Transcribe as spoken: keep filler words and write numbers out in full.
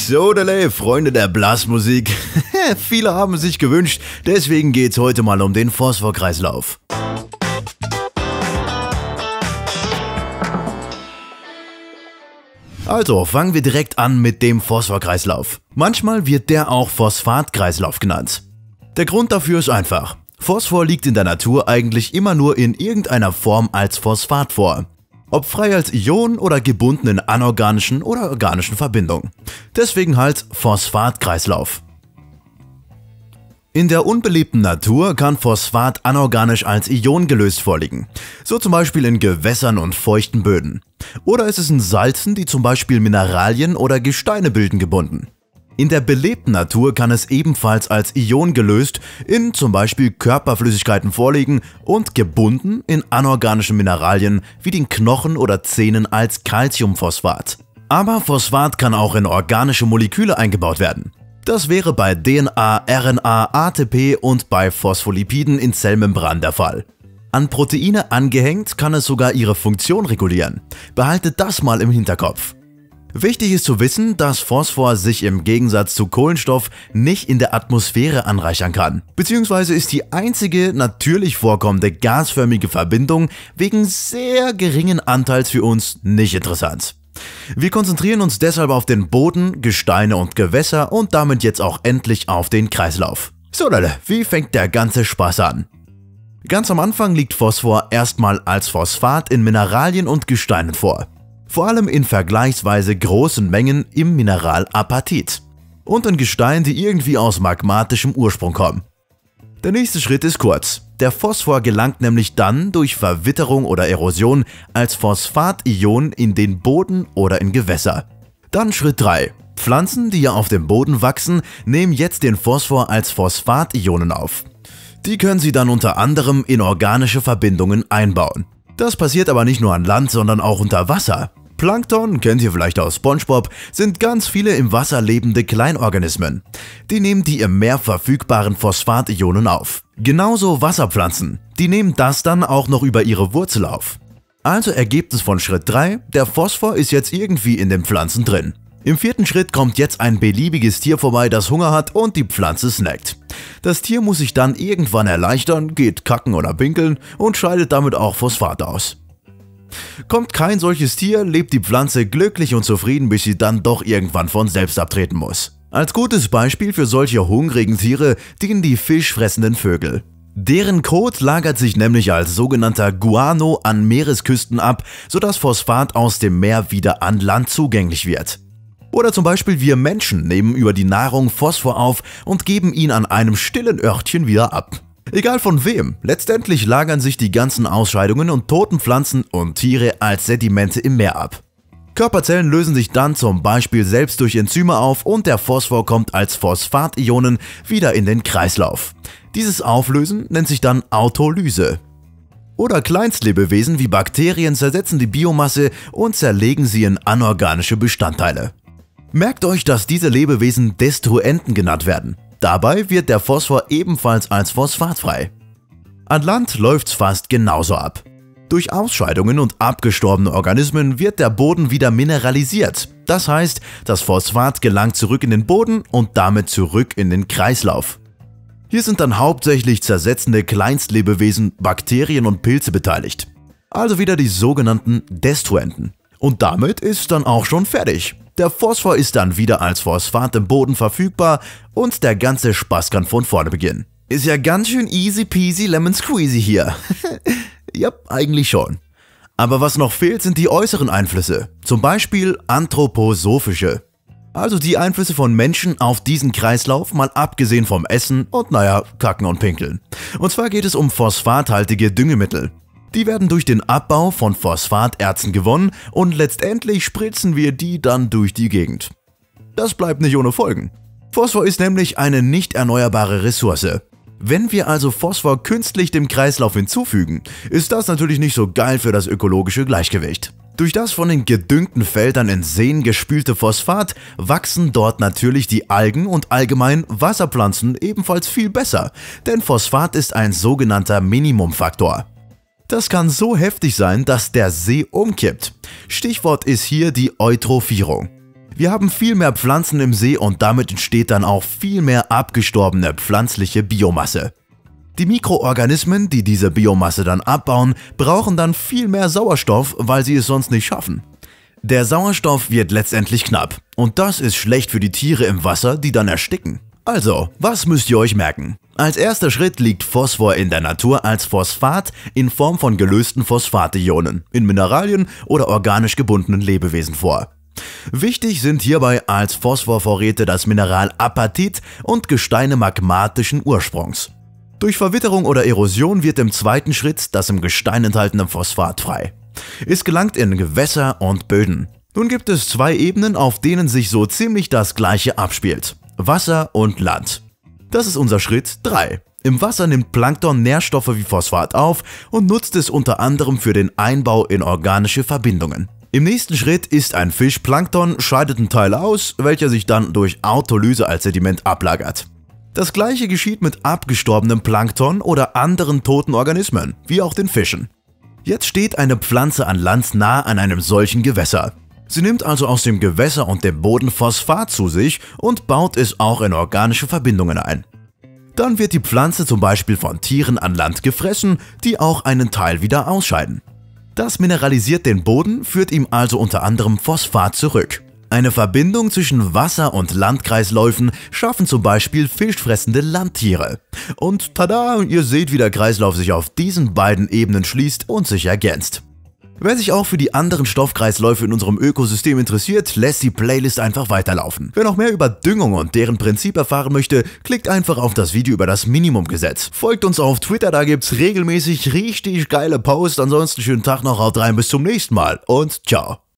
Sodale, Freunde der Blasmusik. Viele haben sich gewünscht, deswegen geht's heute mal um den Phosphorkreislauf. Also fangen wir direkt an mit dem Phosphorkreislauf. Manchmal wird der auch Phosphatkreislauf genannt. Der Grund dafür ist einfach. Phosphor liegt in der Natur eigentlich immer nur in irgendeiner Form als Phosphat vor. Ob frei als Ion oder gebunden in anorganischen oder organischen Verbindungen. Deswegen halt Phosphatkreislauf. In der unbelebten Natur kann Phosphat anorganisch als Ion gelöst vorliegen, so zum Beispiel in Gewässern und feuchten Böden. Oder ist es in Salzen, die zum Beispiel Mineralien oder Gesteine bilden, gebunden. In der belebten Natur kann es ebenfalls als Ion gelöst in zum Beispiel Körperflüssigkeiten vorliegen und gebunden in anorganischen Mineralien wie den Knochen oder Zähnen als Calciumphosphat. Aber Phosphat kann auch in organische Moleküle eingebaut werden. Das wäre bei D N A, R N A, A T P und bei Phospholipiden in Zellmembranen der Fall. An Proteine angehängt kann es sogar ihre Funktion regulieren. Behaltet das mal im Hinterkopf. Wichtig ist zu wissen, dass Phosphor sich im Gegensatz zu Kohlenstoff nicht in der Atmosphäre anreichern kann, beziehungsweise ist die einzige natürlich vorkommende gasförmige Verbindung wegen sehr geringen Anteils für uns nicht interessant. Wir konzentrieren uns deshalb auf den Boden, Gesteine und Gewässer und damit jetzt auch endlich auf den Kreislauf. So Leute, wie fängt der ganze Spaß an? Ganz am Anfang liegt Phosphor erstmal als Phosphat in Mineralien und Gesteinen vor. Vor allem in vergleichsweise großen Mengen im Mineral Apatit und in Gesteinen, die irgendwie aus magmatischem Ursprung kommen. Der nächste Schritt ist kurz. Der Phosphor gelangt nämlich dann durch Verwitterung oder Erosion als Phosphation in den Boden oder in Gewässer. Dann Schritt drei. Pflanzen, die ja auf dem Boden wachsen, nehmen jetzt den Phosphor als Phosphationen auf. Die können sie dann unter anderem in organische Verbindungen einbauen. Das passiert aber nicht nur an Land, sondern auch unter Wasser. Plankton, kennt ihr vielleicht aus SpongeBob, sind ganz viele im Wasser lebende Kleinorganismen. Die nehmen die im Meer verfügbaren Phosphationen auf. Genauso Wasserpflanzen, die nehmen das dann auch noch über ihre Wurzel auf. Also Ergebnis von Schritt drei, der Phosphor ist jetzt irgendwie in den Pflanzen drin. Im vierten Schritt kommt jetzt ein beliebiges Tier vorbei, das Hunger hat und die Pflanze snackt. Das Tier muss sich dann irgendwann erleichtern, geht kacken oder pinkeln und scheidet damit auch Phosphat aus. Kommt kein solches Tier, lebt die Pflanze glücklich und zufrieden, bis sie dann doch irgendwann von selbst abtreten muss. Als gutes Beispiel für solche hungrigen Tiere dienen die fischfressenden Vögel. Deren Kot lagert sich nämlich als sogenannter Guano an Meeresküsten ab, sodass Phosphat aus dem Meer wieder an Land zugänglich wird. Oder zum Beispiel wir Menschen nehmen über die Nahrung Phosphor auf und geben ihn an einem stillen Örtchen wieder ab. Egal von wem, letztendlich lagern sich die ganzen Ausscheidungen und toten Pflanzen und Tiere als Sedimente im Meer ab. Körperzellen lösen sich dann zum Beispiel selbst durch Enzyme auf und der Phosphor kommt als Phosphationen wieder in den Kreislauf. Dieses Auflösen nennt sich dann Autolyse. Oder Kleinstlebewesen wie Bakterien zersetzen die Biomasse und zerlegen sie in anorganische Bestandteile. Merkt euch, dass diese Lebewesen Destruenten genannt werden. Dabei wird der Phosphor ebenfalls als Phosphat frei. An Land läuft's fast genauso ab. Durch Ausscheidungen und abgestorbene Organismen wird der Boden wieder mineralisiert. Das heißt, das Phosphat gelangt zurück in den Boden und damit zurück in den Kreislauf. Hier sind dann hauptsächlich zersetzende Kleinstlebewesen, Bakterien und Pilze beteiligt. Also wieder die sogenannten Destruenten. Und damit ist dann auch schon fertig. Der Phosphor ist dann wieder als Phosphat im Boden verfügbar und der ganze Spaß kann von vorne beginnen. Ist ja ganz schön easy peasy lemon squeezy hier. Ja, eigentlich schon. Aber was noch fehlt, sind die äußeren Einflüsse, zum Beispiel anthroposophische. Also die Einflüsse von Menschen auf diesen Kreislauf, mal abgesehen vom Essen und naja, Kacken und Pinkeln. Und zwar geht es um phosphathaltige Düngemittel. Die werden durch den Abbau von Phosphaterzen gewonnen und letztendlich spritzen wir die dann durch die Gegend. Das bleibt nicht ohne Folgen. Phosphor ist nämlich eine nicht erneuerbare Ressource. Wenn wir also Phosphor künstlich dem Kreislauf hinzufügen, ist das natürlich nicht so geil für das ökologische Gleichgewicht. Durch das von den gedüngten Feldern in Seen gespülte Phosphat wachsen dort natürlich die Algen und allgemein Wasserpflanzen ebenfalls viel besser, denn Phosphat ist ein sogenannter Minimumfaktor. Das kann so heftig sein, dass der See umkippt. Stichwort ist hier die Eutrophierung. Wir haben viel mehr Pflanzen im See und damit entsteht dann auch viel mehr abgestorbene pflanzliche Biomasse. Die Mikroorganismen, die diese Biomasse dann abbauen, brauchen dann viel mehr Sauerstoff, weil sie es sonst nicht schaffen. Der Sauerstoff wird letztendlich knapp und das ist schlecht für die Tiere im Wasser, die dann ersticken. Also, was müsst ihr euch merken? Als erster Schritt liegt Phosphor in der Natur als Phosphat in Form von gelösten Phosphationen in Mineralien oder organisch gebundenen Lebewesen vor. Wichtig sind hierbei als Phosphorvorräte das Mineral Apatit und Gesteine magmatischen Ursprungs. Durch Verwitterung oder Erosion wird im zweiten Schritt das im Gestein enthaltene Phosphat frei. Es gelangt in Gewässer und Böden. Nun gibt es zwei Ebenen, auf denen sich so ziemlich das Gleiche abspielt: Wasser und Land. Das ist unser Schritt drei. Im Wasser nimmt Plankton Nährstoffe wie Phosphat auf und nutzt es unter anderem für den Einbau in organische Verbindungen. Im nächsten Schritt isst ein Fisch Plankton, scheidet einen Teil aus, welcher sich dann durch Autolyse als Sediment ablagert. Das gleiche geschieht mit abgestorbenem Plankton oder anderen toten Organismen, wie auch den Fischen. Jetzt steht eine Pflanze an Land nah an einem solchen Gewässer. Sie nimmt also aus dem Gewässer und dem Boden Phosphat zu sich und baut es auch in organische Verbindungen ein. Dann wird die Pflanze zum Beispiel von Tieren an Land gefressen, die auch einen Teil wieder ausscheiden. Das mineralisiert den Boden, führt ihm also unter anderem Phosphat zurück. Eine Verbindung zwischen Wasser- und Landkreisläufen schaffen zum Beispiel fischfressende Landtiere. Und tada, ihr seht, wie der Kreislauf sich auf diesen beiden Ebenen schließt und sich ergänzt. Wer sich auch für die anderen Stoffkreisläufe in unserem Ökosystem interessiert, lässt die Playlist einfach weiterlaufen. Wer noch mehr über Düngung und deren Prinzip erfahren möchte, klickt einfach auf das Video über das Minimumgesetz. Folgt uns auf Twitter, da gibt's regelmäßig richtig geile Posts. Ansonsten schönen Tag noch, haut rein, bis zum nächsten Mal und ciao.